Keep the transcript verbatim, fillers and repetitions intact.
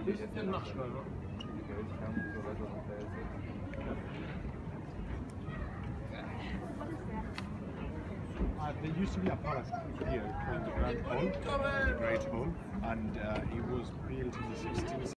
This is the national, no? Uh, there used to be a palace here called the Grand Hall, the Great Hall, and uh, it was built in the sixteenth